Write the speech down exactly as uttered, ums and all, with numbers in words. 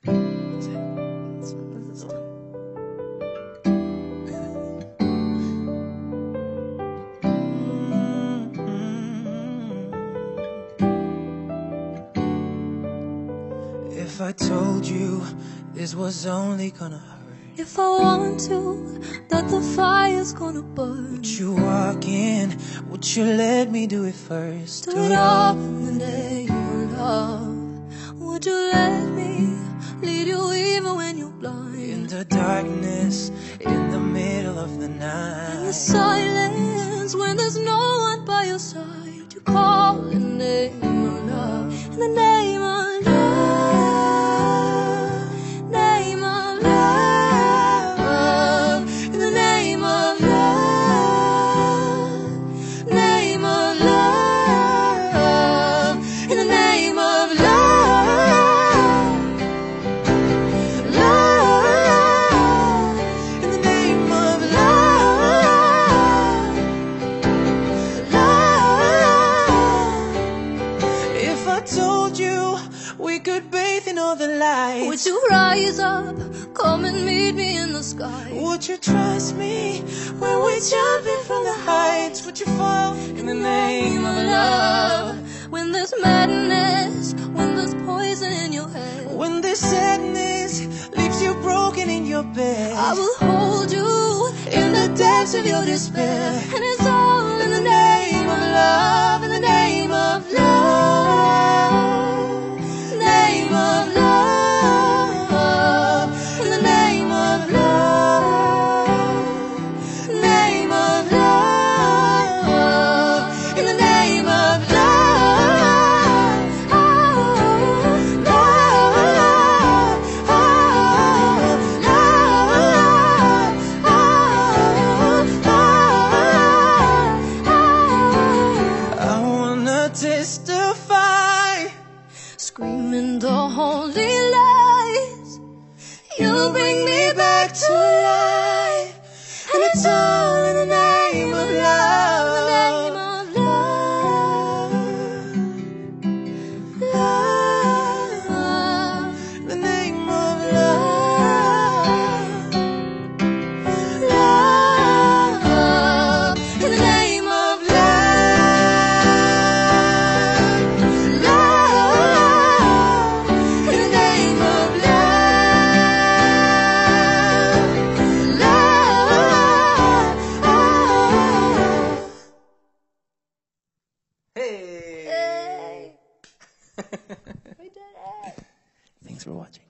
That's it. That's, that's the one. If I told you this was only gonna hurt, if I want to, that the fire's gonna burn, would you walk in? Would you let me do it first? do it all in the name of love. Would you let me lead you even when you're blind? In the darkness, in the middle of the night, in the silence, when there's no one by your side, you call in the name of love, in the name of love. Told you we could bathe in all the lights, would you rise up, come and meet me in the sky? Would you trust me when we're jumping from the heights? Would you fall in the name of love? When there's madness, when there's poison in your head, when this sadness leaves you broken in your bed, I will hold you in the depths of your despair. And it's all in the name of love, in the name of love. Testify, screaming the holy lies, you bring me back to life, and it's all in the name of love, the name of love, love, the name of love, love, in the name of Hey! We did it! Thanks for watching.